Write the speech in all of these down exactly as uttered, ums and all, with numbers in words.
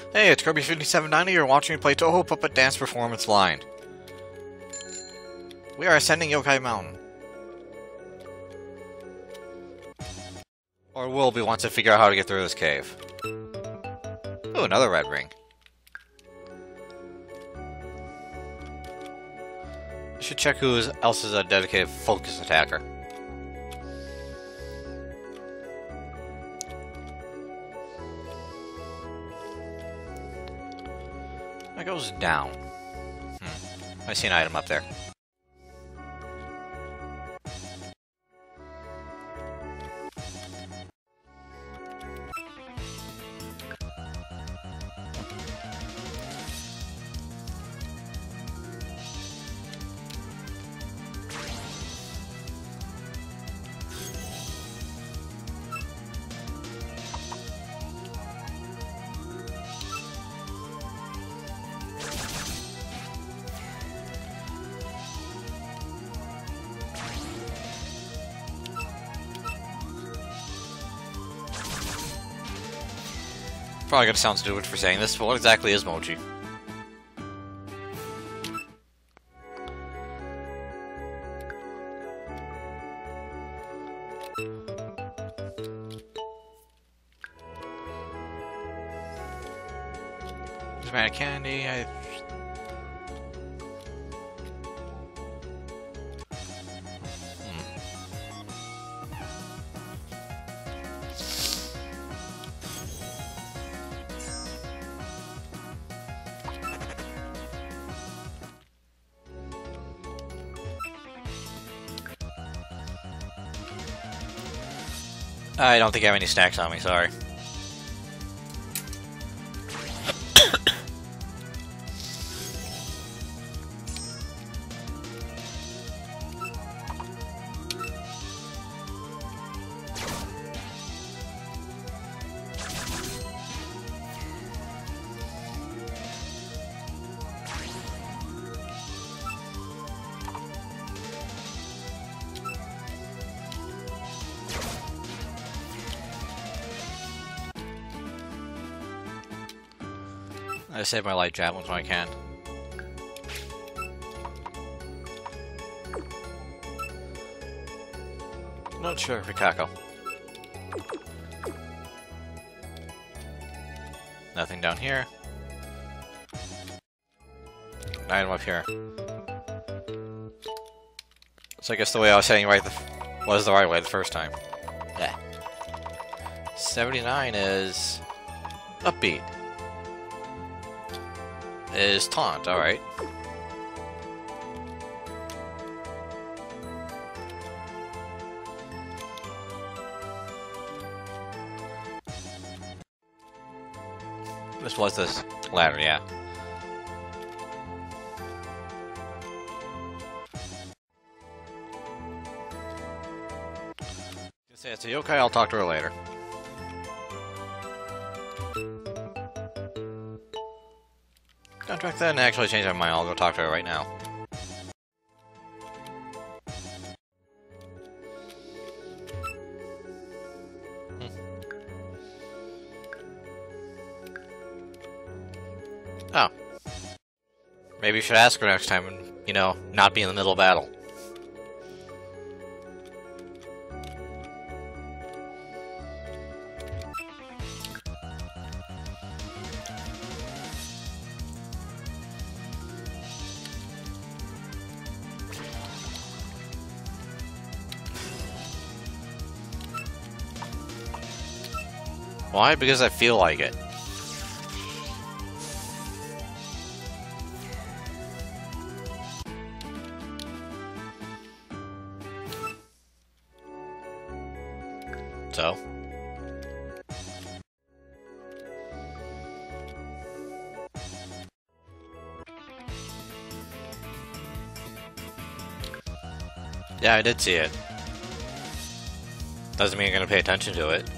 Hey, it's Kirby fifty-seven ninety. You're watching me play Touhou Puppet Dance Performance Line. We are ascending Youkai Mountain. Or will be once I figure out how to get through this cave. Ooh, another red ring. I should check who else is a dedicated focus attacker. That goes down. Hmm. I see an item up there. Probably gonna sound stupid for saying this, but what exactly is mochi? There's man of candy. I... I don't think I have any snacks on me, sorry. I save my light javelins when I can. Not sure for Kako. Nothing down here. An item up here. So I guess the way I was saying right the was the right way the first time. Yeah. seventy-nine is upbeat. Is taunt, alright. This was this ladder, yeah. Say it's a yokai, I'll talk to her later. Contract that and actually change my mind. I'll go talk to her right now. Hmm. Oh. Maybe you should ask her next time and, you know, not be in the middle of battle. Why? Because I feel like it. So? Yeah, I did see it. Doesn't mean I'm gonna pay attention to it.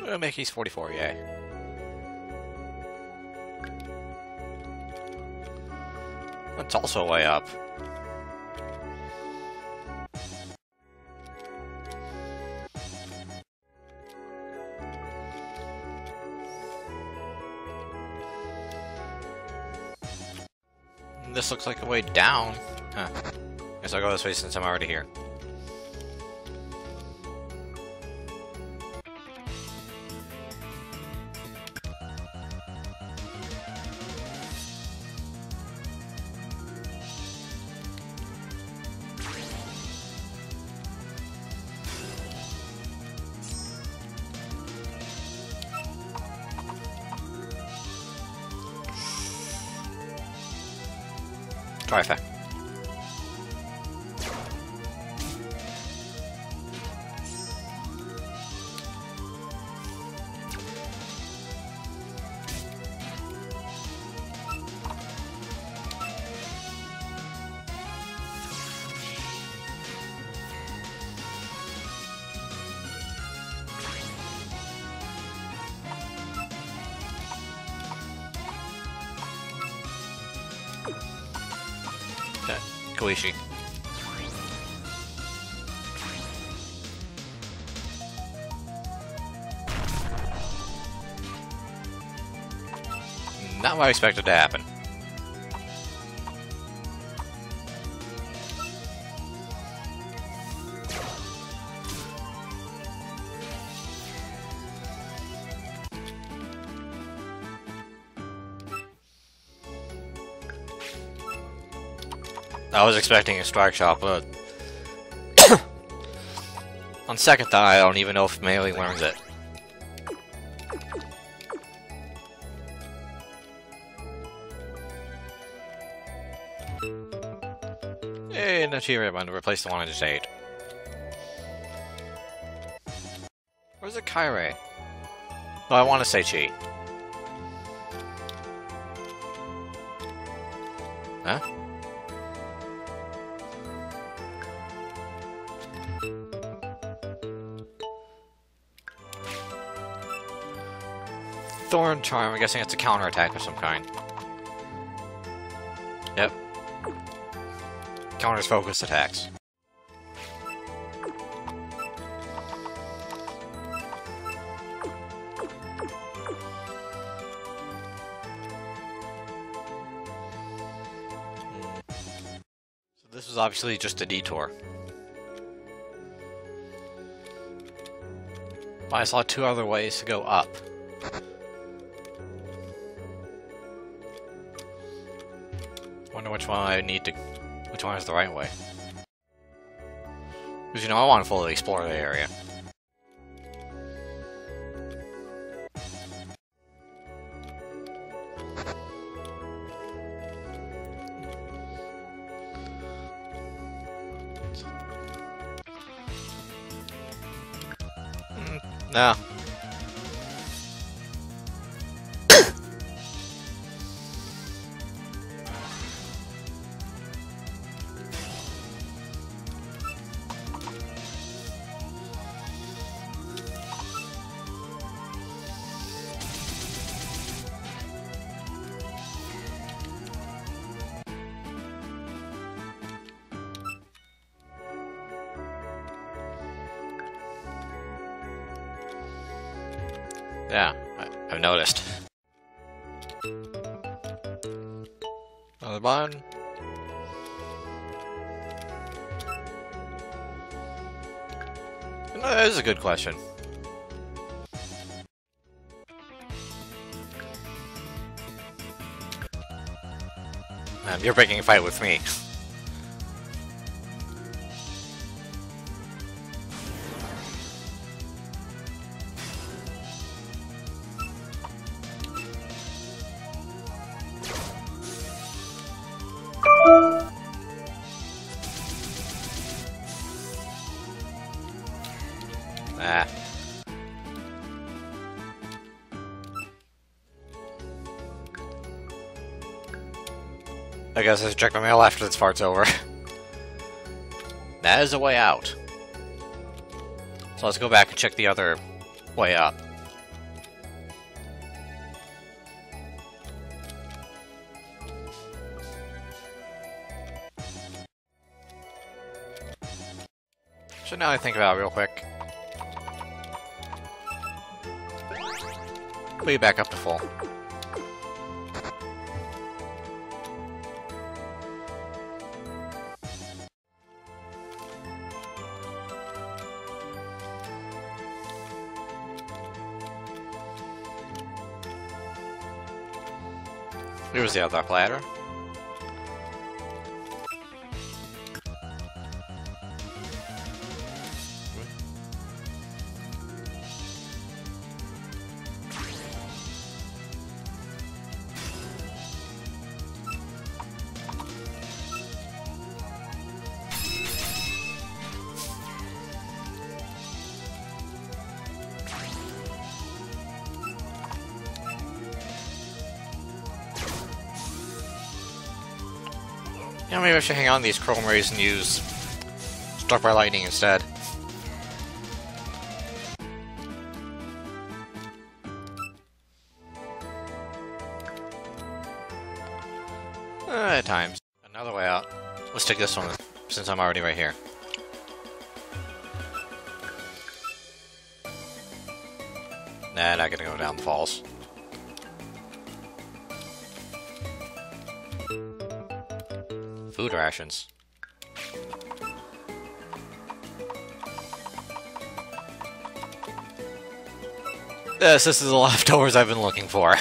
Uh, Mickey's forty-four, yay. That's also way up. This looks like a way down. Huh. Guess I'll go this way since I'm already here. Trifecta. Koishi. Not what I expected to happen. I was expecting a strike shot, but on second thought, I don't even know if Melee learns it. Hey, no cheer, I'm going to replace the one I just ate. Where's the Kairei? Oh, I want to say Chi. Huh? Thorn Charm, I'm guessing it's a counterattack of some kind. Yep. Counters focus attacks. So this was obviously just a detour. I saw two other ways to go up. Wonder which one I need to... Which one is the right way? Because, you know, I want to fully explore the area. Mm, no. Yeah, I, I've noticed. Another button. No, that is a good question. Um, you're breaking a fight with me. Ah. I guess I should check my mail after this part's over. That is a way out. So let's go back and check the other way up. So now I think about it real quick. Put you back up to full. Here's the other ladder. Yeah, maybe I should hang on to these chrome rays and use Struck by Lightning instead. Uh, at times. Another way out. Let's take this one, since I'm already right here. Nah, not gonna go down the falls. Food rations. Yes, this is the leftovers I've been looking for.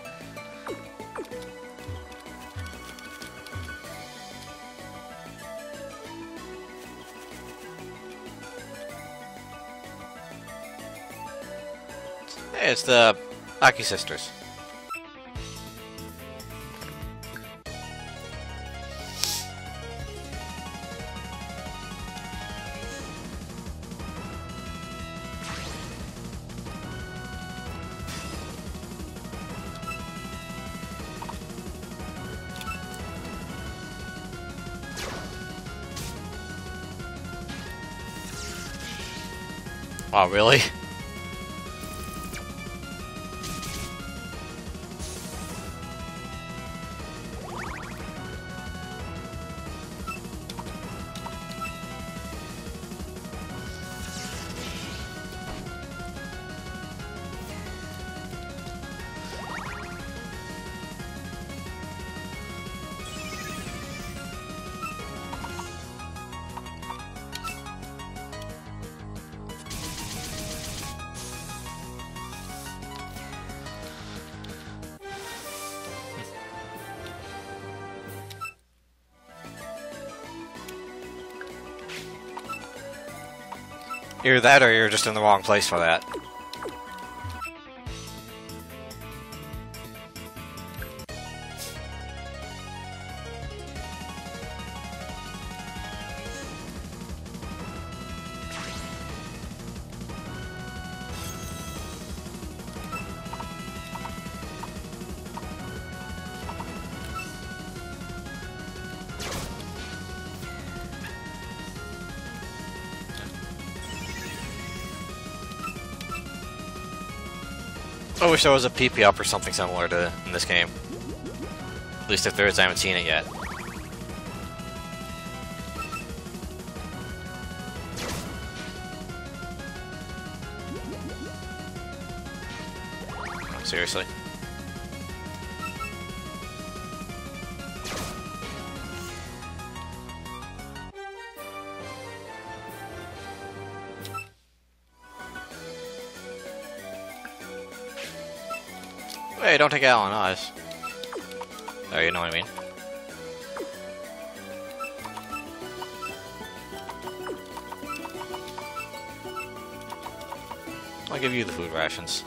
Hey, it's the Aki sisters. Oh, really? Either that or you're just in the wrong place for that. I wish there was a P P up or something similar to in this game. At least if there is, I haven't seen it yet. Oh, seriously? Hey, don't take it out on us. Oh, you know what I mean. I'll give you the food rations.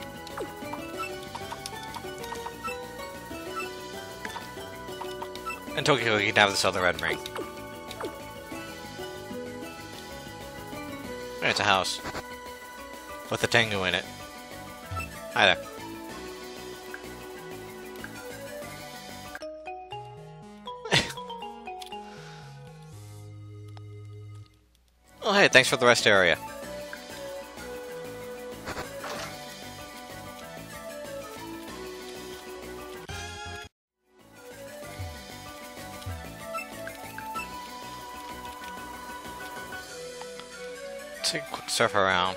And Tokyo, you can have this other red ring. Hey, it's a house. With a Tengu in it. Hi there. Oh, hey, thanks for the rest area. take a quick surf around.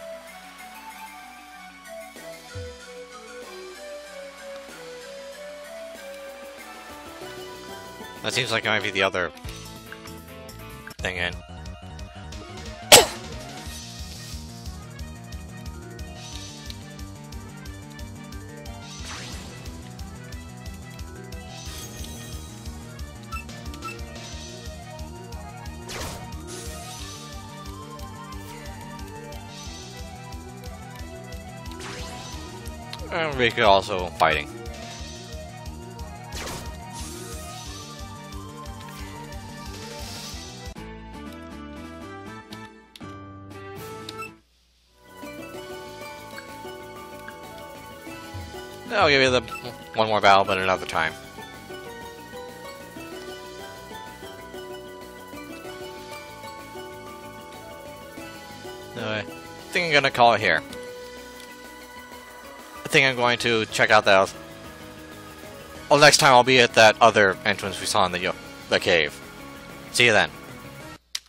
That seems like it might be the other thing in. And we could also fighting. I'll give you the one more battle, but another time. Anyway, I think I'm gonna call it here. I think I'm going to check out that. Well, next time I'll be at that other entrance we saw in the the cave. See you then.